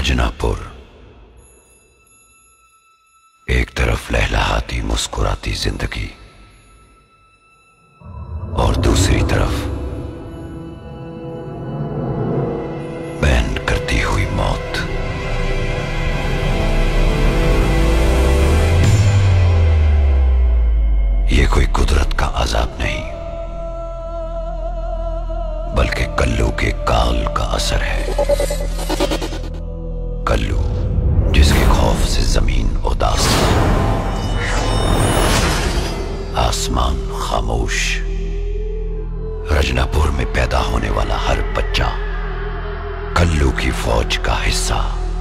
रजनापुर। एक तरफ लहलहाती मुस्कुराती जिंदगी और दूसरी तरफ बैन करती हुई मौत। ये कोई कुदरत का अजाब नहीं, बल्कि कल्लू के काल का असर है। कल्लू जिसके खौफ से जमीन उदास, आसमान खामोश। रजनापुर में पैदा होने वाला हर बच्चा कल्लू की फौज का हिस्सा,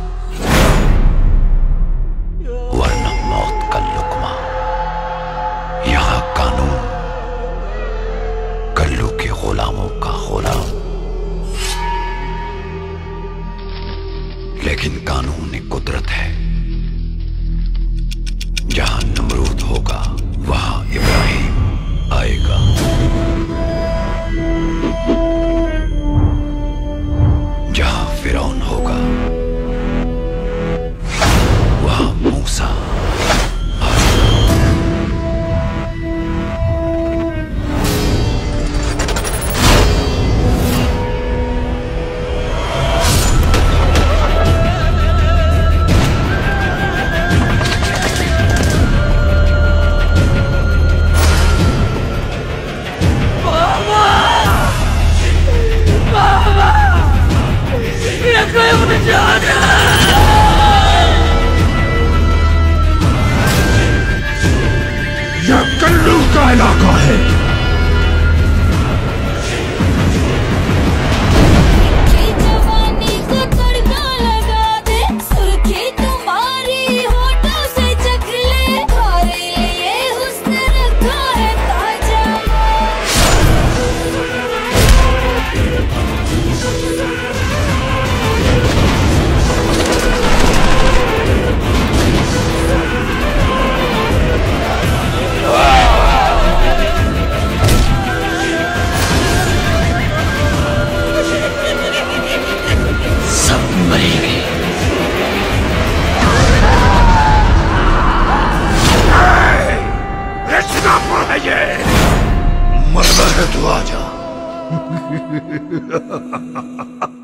वरना मौत का लुकमा। यहां कानून कल्लू के गुलामों का गुलाम, लेकिन कानून एक कुदरत है। जहां नमरूद होगा वहां इब्राहिम आएगा। जहां फिरौन होगा वहां मूसा यह कल्लू का इलाका है। रजनापुर है ये, मरना है तो आजा।